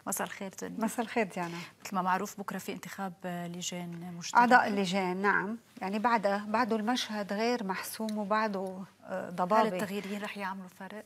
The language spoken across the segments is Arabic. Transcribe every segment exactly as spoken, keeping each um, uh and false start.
مساء الخير دنيا. مساء الخير ديانا. مثل ما معروف بكره في انتخاب لجان مشتركه، اعضاء اللجان. نعم، يعني بعده بعده المشهد غير محسوم وبعده ضبابه. هل التغييريين رح يعملوا فرق؟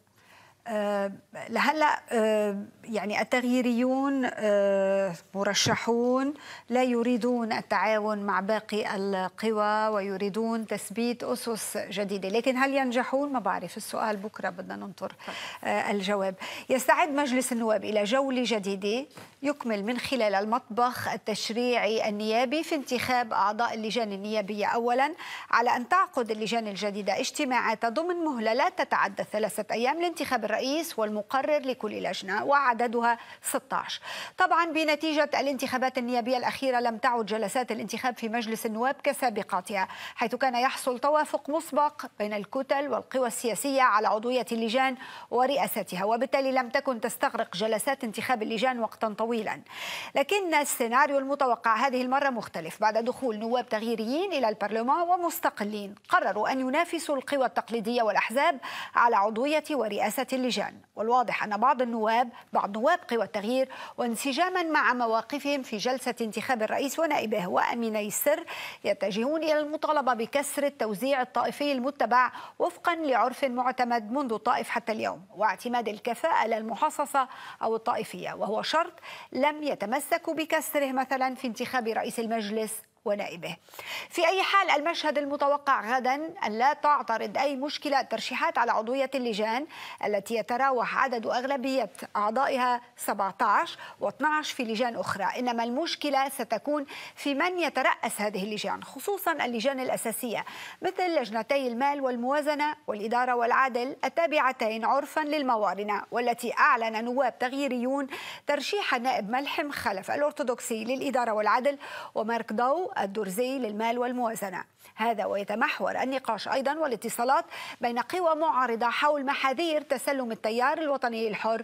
أه لهلا أه يعني التغييريون أه مرشحون لا يريدون التعاون مع باقي القوى ويريدون تثبيت أسس جديدة، لكن هل ينجحون؟ ما بعرف، السؤال بكرة بدنا ننطر أه الجواب. يستعد مجلس النواب إلى جولة جديدة يكمل من خلال المطبخ التشريعي النيابي في انتخاب أعضاء اللجان النيابية. أولا، على أن تعقد اللجان الجديدة اجتماعات ضمن مهلة لا تتعدى ثلاثة أيام لانتخاب الرئيس والمقرر لكل لجنة، وعددها ستة عشر. طبعا بنتيجة الانتخابات النيابية الأخيرة لم تعد جلسات الانتخاب في مجلس النواب كسابقاتها، حيث كان يحصل توافق مسبق بين الكتل والقوى السياسية على عضوية اللجان ورئاستها، وبالتالي لم تكن تستغرق جلسات انتخاب اللجان وقتا طويلا. لكن السيناريو المتوقع هذه المرة مختلف. بعد دخول نواب تغييريين إلى البرلمان ومستقلين قرروا أن ينافسوا القوى التقليدية والأحزاب على عضوية ورئاسة اللجان، والواضح أن بعض النواب بعض نواب قوى التغيير وانسجاما مع مواقفهم في جلسة انتخاب الرئيس ونائبه وأميني السر يتجهون إلى المطالبة بكسر التوزيع الطائفي المتبع وفقا لعرف معتمد منذ الطائف حتى اليوم، واعتماد الكفاءة للمحاصصة أو الطائفية، وهو شرط لم يتمسكوا بكسره مثلا في انتخاب رئيس المجلس ونائبه. في أي حال المشهد المتوقع غدا أن لا تعترض أي مشكلة الترشيحات على عضوية اللجان التي يتراوح عدد أغلبية أعضائها سبعة عشر واثني عشر في لجان أخرى، إنما المشكلة ستكون في من يترأس هذه اللجان، خصوصا اللجان الأساسية مثل لجنتي المال والموازنة والإدارة والعدل التابعتين عرفا للموارنة، والتي أعلن نواب تغييريون ترشيح النائب ملحم خلف الأرثوذكسي للإدارة والعدل ومارك ضو الدرزي للمال والموازنة. هذا ويتمحور النقاش أيضا والاتصالات بين قوى معارضة حول محاذير تسلم التيار الوطني الحر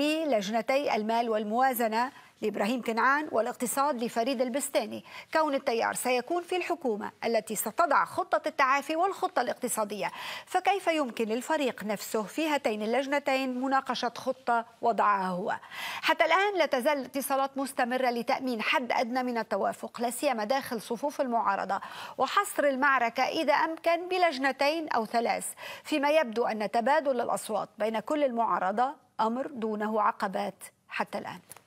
للجنتي المال والموازنة لإبراهيم كنعان والاقتصاد لفريد البستاني، كون التيار سيكون في الحكومة التي ستضع خطة التعافي والخطة الاقتصادية، فكيف يمكن للفريق نفسه في هاتين اللجنتين مناقشة خطة وضعها هو؟ حتى الآن لا تزال الاتصالات مستمرة لتأمين حد أدنى من التوافق، لا سيما داخل صفوف المعارضة، وحصر المعركة إذا أمكن بلجنتين أو ثلاث، فيما يبدو أن تبادل الأصوات بين كل المعارضة أمر دونه عقبات حتى الآن.